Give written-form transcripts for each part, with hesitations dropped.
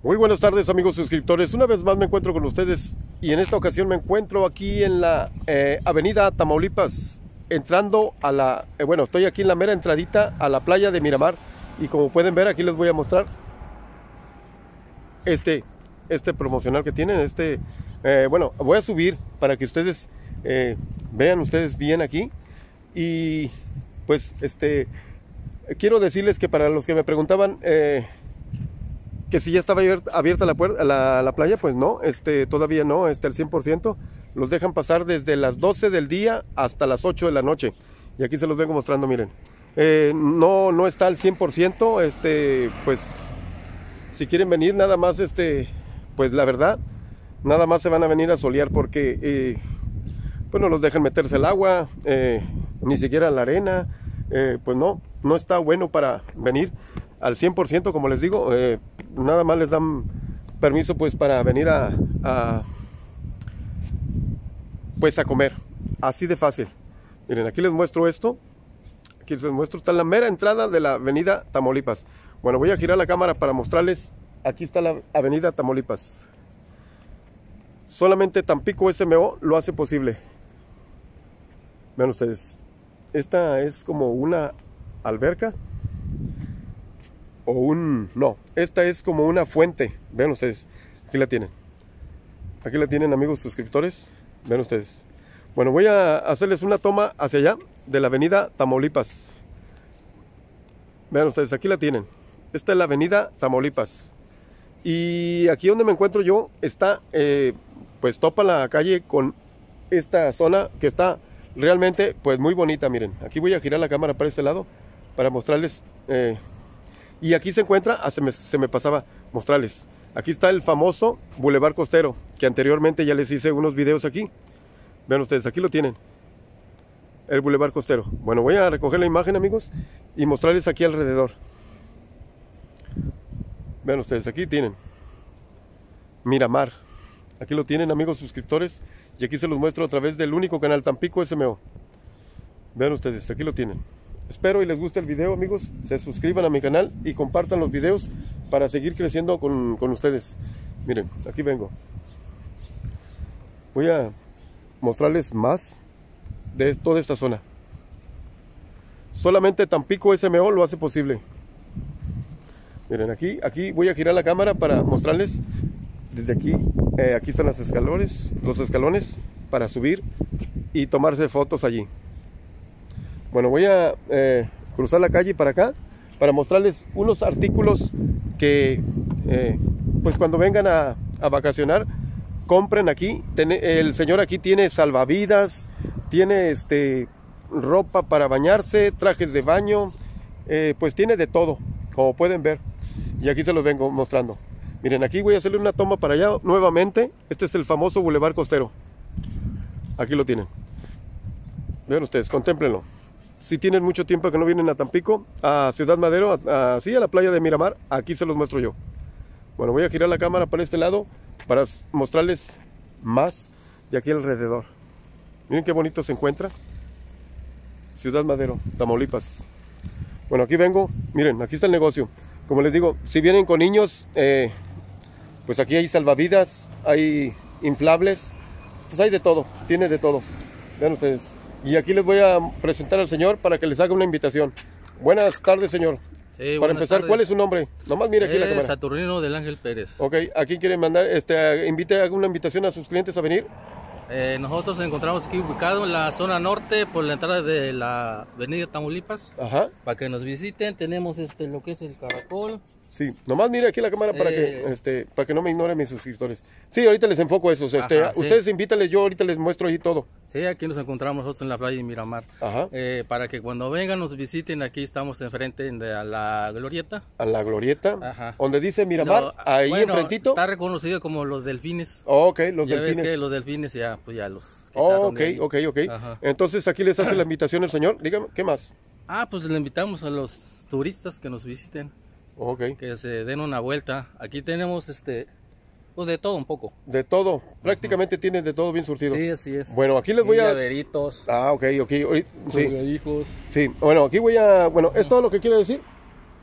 Muy buenas tardes, amigos suscriptores. Una vez más me encuentro con ustedes y en esta ocasión me encuentro aquí en la avenida Tamaulipas, entrando a la, bueno, estoy aquí en la mera entradita a la playa de Miramar, y como pueden ver aquí les voy a mostrar este promocional que tienen, bueno, voy a subir para que ustedes vean ustedes bien aquí. Y pues quiero decirles que para los que me preguntaban que si ya estaba abierta la playa, pues no, todavía no, al 100%. Los dejan pasar desde las 12 del día hasta las 8 de la noche. Y aquí se los vengo mostrando, miren. No está al 100%, pues si quieren venir nada más, pues la verdad, nada más se van a venir a solear porque, pues no los dejan meterse al agua, ni siquiera la arena, pues no está bueno para venir al 100%, como les digo. Nada más les dan permiso pues para venir pues a comer, así de fácil. Miren, aquí les muestro esto, aquí les muestro, está en la mera entrada de la avenida Tamaulipas. Bueno, voy a girar la cámara para mostrarles, aquí está la avenida Tamaulipas. Solamente Tampico SMO lo hace posible. Vean ustedes, esta es como una alberca, no, esta es como una fuente. Vean ustedes, aquí la tienen amigos suscriptores, vean ustedes. Bueno, voy a hacerles una toma hacia allá de la avenida Tamaulipas. Vean ustedes, aquí la tienen, esta es la avenida Tamaulipas. Y aquí donde me encuentro yo está, pues topa la calle con esta zona que está realmente pues muy bonita. Miren, aquí voy a girar la cámara para este lado para mostrarles, y aquí se encuentra, se me pasaba mostrarles, aquí está el famoso Boulevard Costero, que anteriormente ya les hice unos videos aquí. Vean ustedes, aquí lo tienen, el Boulevard Costero. Bueno, voy a recoger la imagen, amigos, y mostrarles aquí alrededor. Vean ustedes, aquí tienen Miramar, aquí lo tienen, amigos suscriptores, y aquí se los muestro a través del único canal Tampico SMO. Vean ustedes, aquí lo tienen. Espero y les guste el video, amigos. Se suscriban a mi canal y compartan los videos para seguir creciendo con ustedes. Miren, aquí vengo. Voy a mostrarles más de toda esta zona. Solamente Tampico SMO lo hace posible. Miren, aquí voy a girar la cámara para mostrarles desde aquí. Aquí están los escalones para subir y tomarse fotos allí. Bueno, voy a cruzar la calle para acá para mostrarles unos artículos que pues cuando vengan a vacacionar, compren aquí. El señor aquí tiene salvavidas, tiene ropa para bañarse, trajes de baño, pues tiene de todo, como pueden ver. Y aquí se los vengo mostrando. Miren, aquí voy a hacerle una toma para allá nuevamente. Este es el famoso Boulevard Costero. Aquí lo tienen. Vean ustedes, contémplenlo. Si tienen mucho tiempo que no vienen a Tampico, a Ciudad Madero, sí, a la playa de Miramar, aquí se los muestro yo. Bueno, voy a girar la cámara para este lado para mostrarles más de aquí alrededor. Miren qué bonito se encuentra Ciudad Madero, Tamaulipas. Bueno, aquí vengo, miren, aquí está el negocio. Como les digo, si vienen con niños, pues aquí hay salvavidas, hay inflables, pues hay de todo, tiene de todo. Vean ustedes. Y aquí les voy a presentar al señor para que les haga una invitación. Buenas tardes, señor. Sí, para empezar, tardes. ¿Cuál es su nombre? Nomás mire aquí la cámara. Saturnino del Ángel Pérez. Ok, aquí quieren mandar, haga una invitación a sus clientes a venir. Nosotros nos encontramos aquí ubicados en la zona norte, por la entrada de la avenida Tamaulipas. Ajá. Para que nos visiten, tenemos lo que es el Caracol. Sí, nomás mire aquí la cámara para que no me ignoren mis suscriptores. Sí, ahorita les enfoco eso. Ajá, ustedes sí. Invítenles, yo ahorita les muestro ahí todo. Sí, aquí nos encontramos nosotros en la playa de Miramar. Ajá. Para que cuando vengan nos visiten, aquí estamos enfrente de la Glorieta. A la Glorieta. Ajá. Donde dice Miramar, ahí bueno, enfrentito. Está reconocido como los delfines. Ok, los ya delfines. ves que los delfines ya, pues ya los quitaron de ahí. Ok. Ajá. Entonces aquí les hace la invitación el señor. Dígame, ¿qué más? Pues le invitamos a los turistas que nos visiten. Ok. Que se den una vuelta. Aquí tenemos pues de todo un poco. De todo, prácticamente tienen de todo bien surtido. Sí, así es. Bueno, aquí les voy a... Llaveritos. Ok. Sí. Sí, bueno, aquí voy a... Bueno, ¿es todo lo que quiere decir?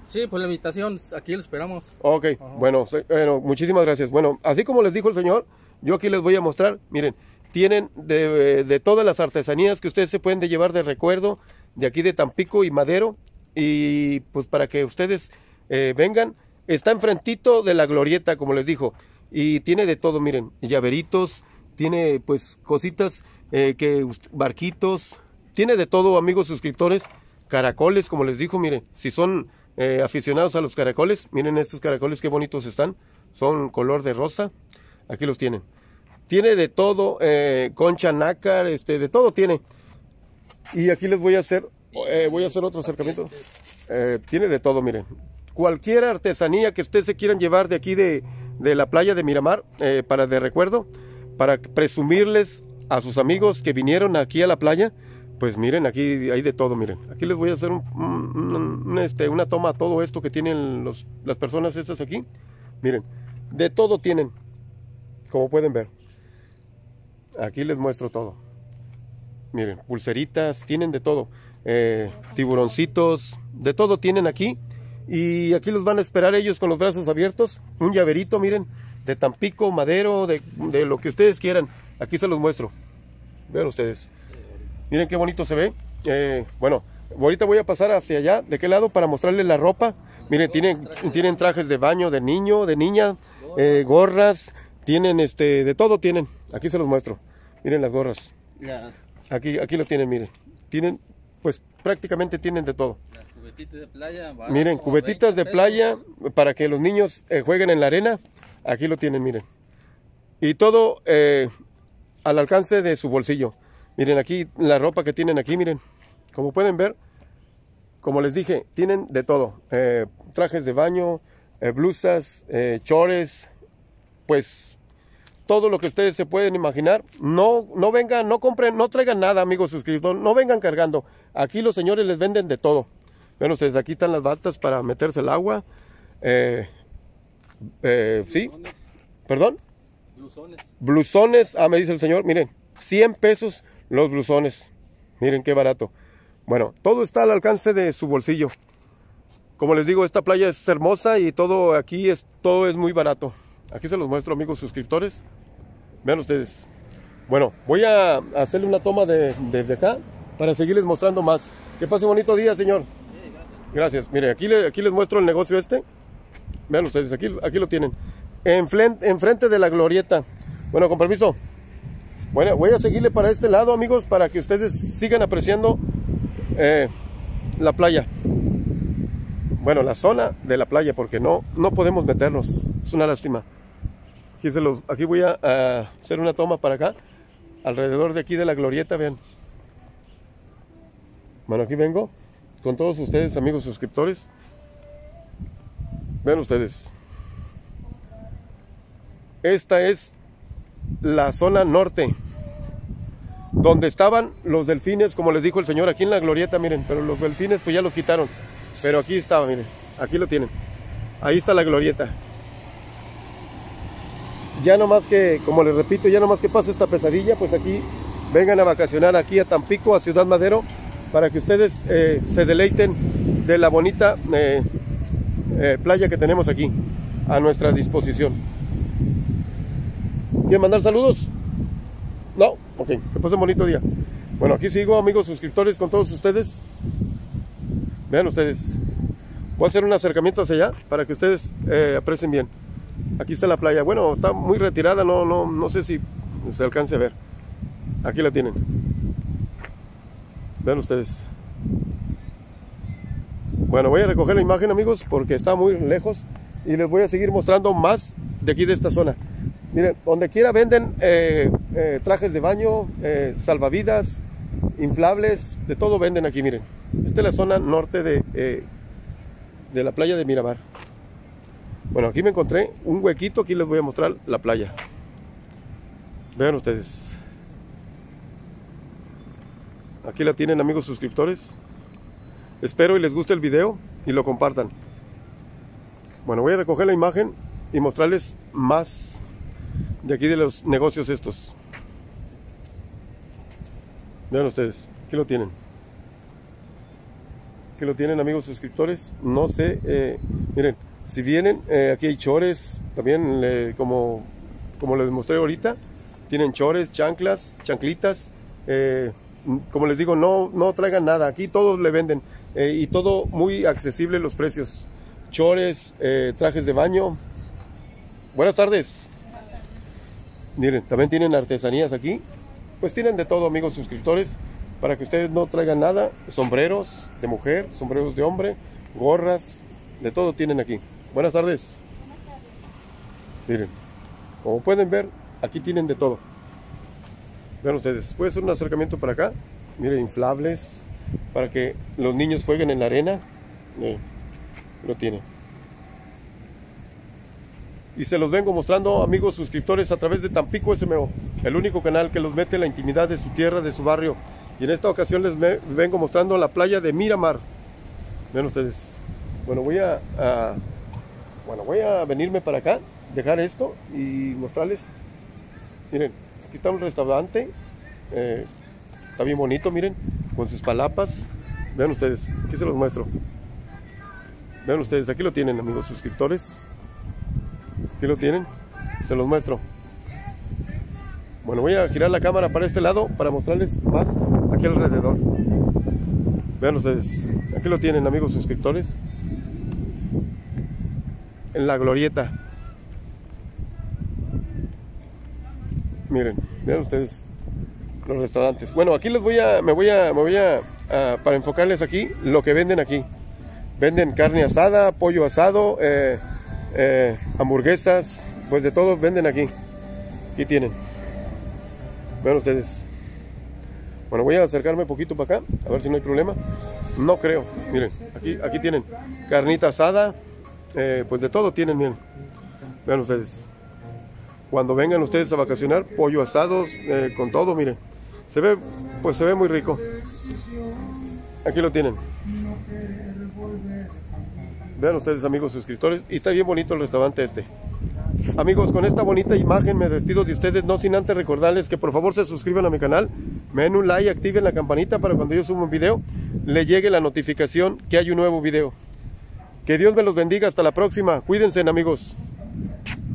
Sí, pues la invitación, aquí lo esperamos. Ok, bueno, muchísimas gracias. Bueno, así como les dijo el señor, yo aquí les voy a mostrar, miren, tienen de todas las artesanías que ustedes se pueden llevar de recuerdo, de aquí de Tampico y Madero, y pues para que ustedes vengan, está enfrentito de la glorieta, como les dijo, y tiene de todo, miren, llaveritos, tiene pues cositas, barquitos, tiene de todo, amigos suscriptores, caracoles, como les dijo, miren, si son aficionados a los caracoles, miren estos caracoles qué bonitos están, son color de rosa, aquí los tienen. Tiene de todo, concha nácar, de todo tiene. Y aquí les voy a hacer otro acercamiento. Tiene de todo, miren. Cualquier artesanía que ustedes se quieran llevar de aquí de la playa de Miramar, para de recuerdo, para presumirles a sus amigos que vinieron aquí a la playa, pues miren, aquí hay de todo, miren. Aquí les voy a hacer una toma a todo esto que tienen las personas estas aquí. Miren, de todo tienen, como pueden ver. Aquí les muestro todo. Miren, pulseritas, tienen de todo. Tiburoncitos, de todo tienen aquí. Y aquí los van a esperar ellos con los brazos abiertos. Un llaverito, miren, de Tampico, Madero, de lo que ustedes quieran. Aquí se los muestro. Vean ustedes. Miren qué bonito se ve. Bueno, ahorita voy a pasar hacia allá, de qué lado, para mostrarles la ropa. Miren, tienen trajes de baño de niño, de niña, gorras, tienen de todo tienen. Aquí se los muestro. Miren las gorras. Aquí lo tienen, miren. Tienen, pues prácticamente tienen de todo. Cubetitas de playa. Miren, cubetitas de playa para que los niños jueguen en la arena. Aquí lo tienen, miren. Y todo al alcance de su bolsillo. Miren aquí la ropa que tienen aquí, miren. Como pueden ver, como les dije, tienen de todo. Trajes de baño, blusas, chores, pues todo lo que ustedes se pueden imaginar. No vengan, no compren, no traigan nada, amigos suscriptores. No vengan cargando. Aquí los señores les venden de todo. Ven ustedes, aquí están las batas para meterse el agua. ¿Sí? ¿Perdón? Blusones. Blusones, me dice el señor, miren, 100 pesos los blusones. Miren qué barato. Bueno, todo está al alcance de su bolsillo. Como les digo, esta playa es hermosa y todo aquí todo es muy barato. Aquí se los muestro, amigos suscriptores. Vean ustedes. Bueno, voy a hacerle una toma desde acá para seguirles mostrando más. Que pase un bonito día, señor. Sí, gracias. Miren, aquí les muestro el negocio Vean ustedes, aquí lo tienen. Enfrente de la glorieta. Bueno, con permiso. Bueno, voy a seguirle para este lado, amigos, para que ustedes sigan apreciando la playa. Bueno, la zona de la playa, porque no podemos meternos. Es una lástima. Aquí voy a hacer una toma para acá, alrededor de aquí de la glorieta, vean. Bueno, aquí vengo con todos ustedes, amigos suscriptores. Vean ustedes. Esta es la zona norte, donde estaban los delfines, como les dijo el señor, aquí en la glorieta, miren, pero los delfines pues ya los quitaron. Pero aquí estaba, miren, aquí lo tienen. Ahí está la glorieta. Ya nomás que, como les repito, ya nomás que pase esta pesadilla, pues aquí vengan a vacacionar aquí a Tampico, a Ciudad Madero, para que ustedes se deleiten de la bonita playa que tenemos aquí a nuestra disposición. ¿Quieren mandar saludos? No, ok, que pasen un bonito día. Bueno, aquí sigo, amigos suscriptores, con todos ustedes. Vean ustedes. Voy a hacer un acercamiento hacia allá para que ustedes aprecien bien. Aquí está la playa. Bueno, está muy retirada, no sé si se alcance a ver. Aquí la tienen. Vean ustedes. Bueno, voy a recoger la imagen, amigos, porque está muy lejos. Y les voy a seguir mostrando más de aquí de esta zona. Miren, donde quiera venden trajes de baño, salvavidas, inflables, de todo venden aquí, miren. Esta es la zona norte de la playa de Miramar. Bueno, aquí me encontré un huequito, aquí les voy a mostrar la playa. Vean ustedes. Aquí la tienen, amigos suscriptores. Espero y les guste el video y lo compartan. Bueno, voy a recoger la imagen y mostrarles más de aquí de los negocios estos. Vean ustedes, aquí lo tienen. Aquí lo tienen, amigos suscriptores. No sé, miren, si vienen, aquí hay chores, también como les mostré ahorita. Tienen chores, chanclas, chanclitas. Como les digo, no traigan nada. Aquí todos le venden. Y todo muy accesible los precios. Chores, trajes de baño. Buenas tardes. Miren, también tienen artesanías aquí. Pues tienen de todo, amigos suscriptores, para que ustedes no traigan nada. Sombreros de mujer, sombreros de hombre, gorras, de todo tienen aquí. Buenas tardes. Miren, como pueden ver, aquí tienen de todo. Vean ustedes, puede ser un acercamiento para acá. Miren, inflables, para que los niños jueguen en la arena. Miren, lo tienen. Y se los vengo mostrando, amigos suscriptores, a través de Tampico SMO, el único canal que los mete en la intimidad de su tierra, de su barrio. Y en esta ocasión les vengo mostrando la playa de Miramar. Vean ustedes. Bueno, voy a venirme para acá, dejar esto y mostrarles. Miren, aquí está un restaurante. Está bien bonito, miren, con sus palapas. Vean ustedes, aquí se los muestro. Vean ustedes, aquí lo tienen, amigos suscriptores. Aquí lo tienen, se los muestro. Bueno, voy a girar la cámara para este lado para mostrarles más aquí alrededor. Vean ustedes, aquí lo tienen, amigos suscriptores. En la glorieta. Miren, vean ustedes los restaurantes. Bueno, aquí para enfocarles aquí lo que venden aquí. Venden carne asada, pollo asado, hamburguesas, pues de todo venden aquí. Aquí tienen. Vean ustedes. Bueno, voy a acercarme un poquito para acá, a ver si no hay problema. No creo. Miren, aquí tienen carnita asada, pues de todo tienen, miren. Vean ustedes. Cuando vengan ustedes a vacacionar, pollo asados, con todo, miren. Se ve muy rico. Aquí lo tienen. Vean ustedes, amigos suscriptores, y está bien bonito el restaurante este. Amigos, con esta bonita imagen me despido de ustedes, no sin antes recordarles que por favor se suscriban a mi canal, me den un like, activen la campanita para cuando yo suba un video, le llegue la notificación que hay un nuevo video. Que Dios me los bendiga, hasta la próxima, cuídense, amigos.